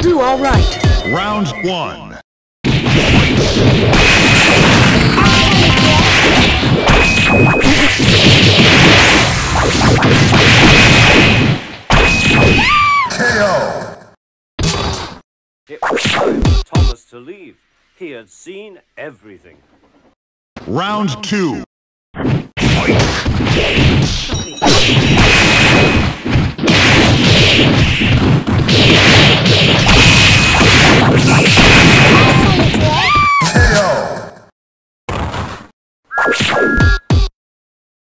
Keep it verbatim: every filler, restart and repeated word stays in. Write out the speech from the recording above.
do all right. Round one. K O. It was time for Thomas to leave. He had seen everything. Round two. Fight.